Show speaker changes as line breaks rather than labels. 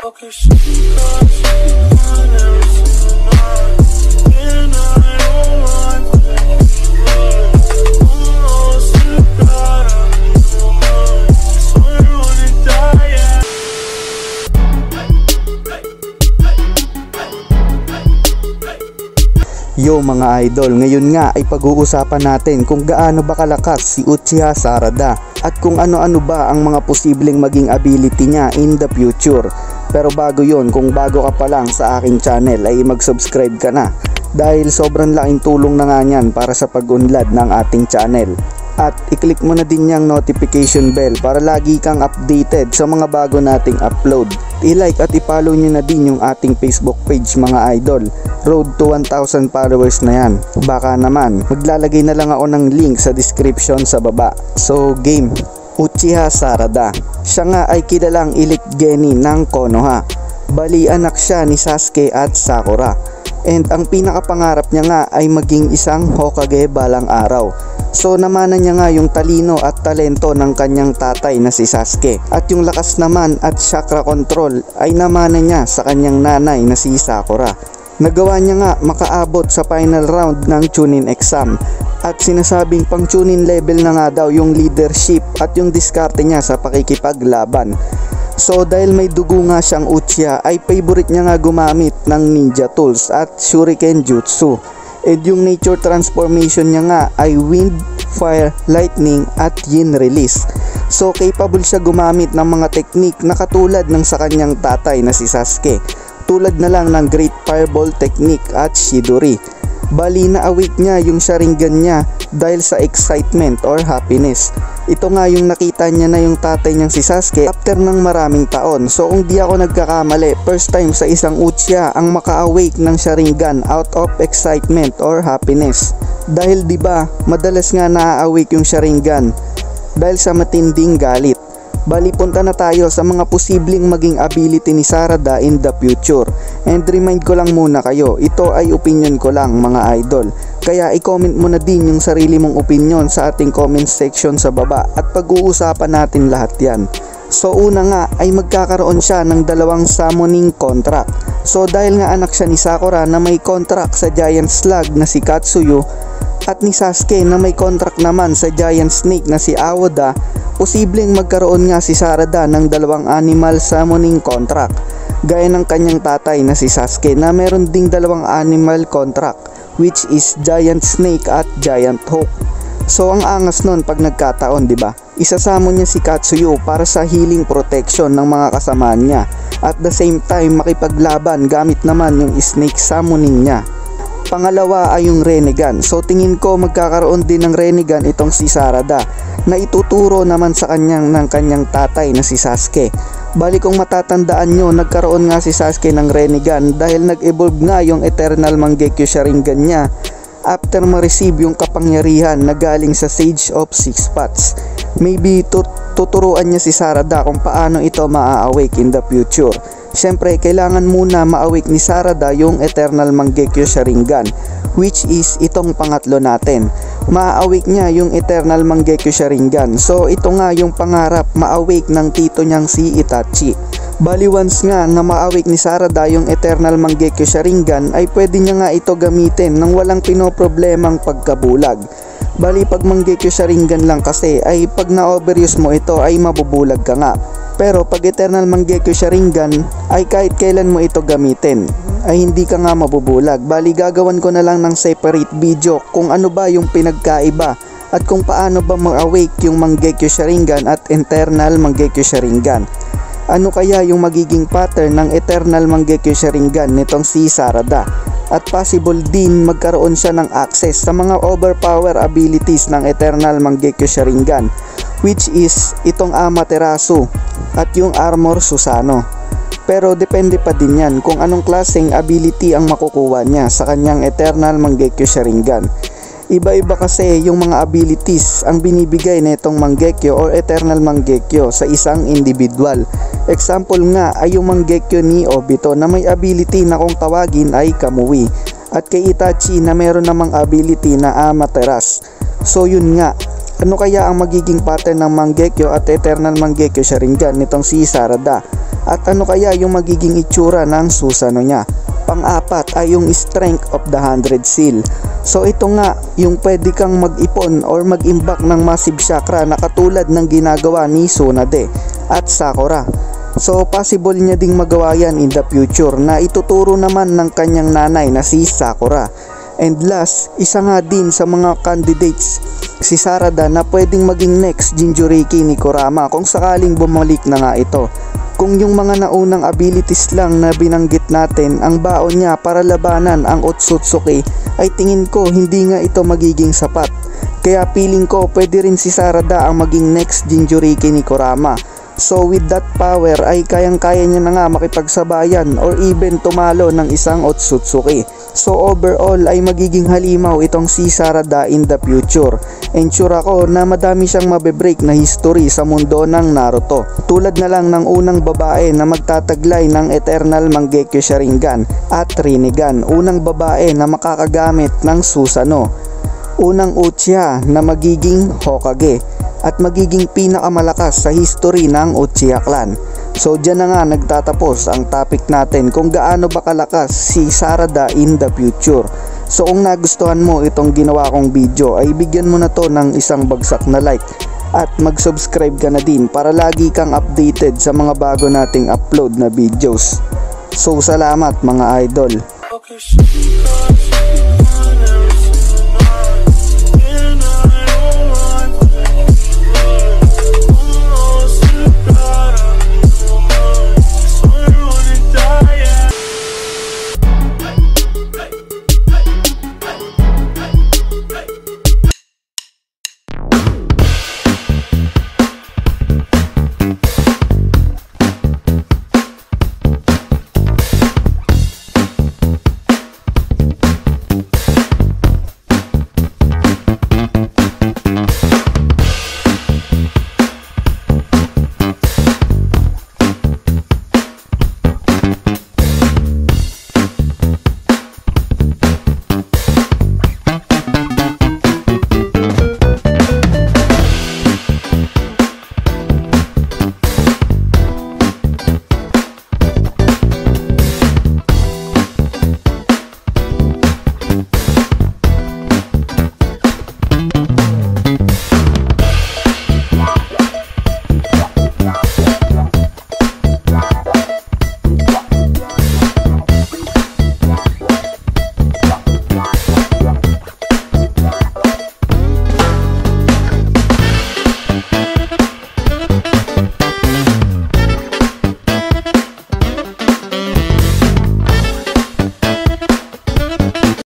Yo mga idol, ngayon nga ay pag-uusapan natin kung gaano ba kalakas si Uchiha Sarada at kung ano-ano ba ang mga posibleng maging ability niya in the future. Pero bago yon, kung bago ka pa lang sa aking channel ay mag-subscribe ka na dahil sobrang laking tulong na nga niyan para sa pag-unlad ng ating channel. At i-click mo na din yung notification bell para lagi kang updated sa mga bago nating upload. I-like at i-follow nyo na din yung ating Facebook page mga idol. Road to 1,000 followers na yan. Baka naman, maglalagay na lang ako ng link sa description sa baba. So game, Uchiha Sarada. Siya nga ay kilalang elite geni ng Konoha. Bali anak siya ni Sasuke at Sakura. And ang pinakapangarap niya nga ay maging isang Hokage balang araw. So namana niya nga yung talino at talento ng kanyang tatay na si Sasuke. At yung lakas naman at chakra control ay namana niya sa kanyang nanay na si Sakura. Nagawa niya nga makaabot sa final round ng Chunin exam. At sinasabing pang Chunin level na nga daw yung leadership at yung diskarte niya sa pakikipaglaban. So dahil may dugo nga siyang Uchiha ay favorite niya nga gumamit ng ninja tools at shuriken jutsu. And yung nature transformation niya nga ay wind, fire, lightning at yin release. So capable siya gumamit ng mga technique na katulad ng sa kanyang tatay na si Sasuke. Tulad na lang ng Great Fireball technique at Shidori. Bali na awake niya yung Sharingan niya dahil sa excitement or happiness. Ito nga yung nakita niya na yung tatay niyang si Sasuke after ng maraming taon. So kung di ako nagkakamali, first time sa isang Uchiha ang maka-awake ng Sharingan out of excitement or happiness. Dahil di ba madalas nga na-awake yung Sharingan dahil sa matinding galit. Bali punta na tayo sa mga posibleng maging ability ni Sarada in the future. And remind ko lang muna kayo, ito ay opinion ko lang mga idol. Kaya i-comment mo na din yung sarili mong opinion sa ating comment section sa baba at pag-uusapan natin lahat yan. So una nga ay magkakaroon siya ng dalawang summoning contract. So dahil nga anak siya ni Sakura na may contract sa Giant Slug na si Katsuyu at ni Sasuke na may contract naman sa Giant Snake na si Aoda, posibleng magkaroon nga si Sarada ng dalawang animal summoning contract gaya ng kanyang tatay na si Sasuke na meron ding dalawang animal contract which is Giant Snake at Giant Hawk. So ang angas nun pag nagkataon, di ba? Isasamo niya si Katsuyu para sa healing protection ng mga kasamaan niya at the same time makipaglaban gamit naman yung Snake summoning niya. Pangalawa ay yung Renegan. So tingin ko magkakaroon din ng Renegan itong si Sarada na ituturo naman sa kanyang ng kanyang tatay na si Sasuke. Bali kung matatandaan nyo, nagkaroon nga si Sasuke ng Renegan dahil nag-evolve nga yung Eternal Mangekyo Sharingan niya after ma-receive yung kapangyarihan na galing sa Sage of Six Paths. Maybe tuturuan niya si Sarada kung paano ito maa-awake in the future. Siyempre, kailangan muna ma-awake ni Sarada yung Eternal Mangekyo Sharingan, which is itong pangatlo natin. Ma-awake niya yung Eternal Mangekyo Sharingan. So, ito nga yung pangarap ma-awake ng tito niyang si Itachi. Bali once nga na ma-awake ni Sarada yung Eternal Mangekyo Sharingan ay pwede niya nga ito gamitin nang walang pinoproblemang pagkabulag. Bali pag Mangekyo Sharingan lang kasi ay pag na-overuse mo ito ay mabubulag ka nga. Pero pag Eternal Mangekyo Sharingan ay kahit kailan mo ito gamitin ay hindi ka nga mabubulag. Bali gagawan ko na lang ng separate video kung ano ba yung pinagkaiba at kung paano ba mag-awake yung Mangekyo Sharingan at Eternal Mangekyo Sharingan. Ano kaya yung magiging pattern ng Eternal Mangekyo Sharingan nitong si Sarada? At possible din magkaroon siya ng access sa mga overpower abilities ng Eternal Mangekyo Sharingan, which is itong Amaterasu at yung Armor Susano. Pero depende pa din yan kung anong klaseng ability ang makukuha niya sa kanyang Eternal Mangekyo Sharingan. Iba-iba kasi yung mga abilities ang binibigay nitong Mangekyo or Eternal Mangekyo sa isang individual. Example nga ay yung Mangekyo ni Obito na may ability na kung tawagin ay Kamui, at kay Itachi na meron namang ability na Amaterasu. So yun nga, ano kaya ang magiging pattern ng Mangekyo at Eternal Mangekyo Sharingan nitong si Sarada? At ano kaya yung magiging itsura ng Susanoo niya? Pang-apat ay yung Strength of the 100 Seal. So ito nga yung pwede kang mag-ipon or mag-imbak ng massive chakra na katulad ng ginagawa ni Tsunade at Sakura. So possible niya ding magawa yan in the future na ituturo naman ng kanyang nanay na si Sakura. And last, isa nga din sa mga candidates si Sarada na pwedeng maging next Jinchuriki ni Kurama kung sakaling bumalik na nga ito. Kung yung mga naunang abilities lang na binanggit natin ang baon niya para labanan ang Otsutsuki, ay tingin ko hindi nga ito magiging sapat. Kaya feeling ko pwede rin si Sarada ang maging next Jinchuriki ni Kurama. So with that power ay kayang-kaya niya na nga makipagsabayan or even tumalo ng isang Otsutsuki. So overall ay magiging halimaw itong si Sarada in the future. And sure ako na madami siyang mabebreak na history sa mundo ng Naruto. Tulad na lang ng unang babae na magtataglay ng Eternal Mangekyo Sharingan at Rinnegan. Unang babae na makakagamit ng Susanoo. Unang Uchiha na magiging Hokage. At magiging pinakamalakas sa history ng Uchiha Clan. So dyan na nga nagtatapos ang topic natin kung gaano ba kalakas si Sarada in the future. So kung nagustuhan mo itong ginawa kong video ay bigyan mo na to ng isang bagsak na like. At mag-subscribe ka na din para lagi kang updated sa mga bago nating upload na videos. So salamat mga idol.
Okay.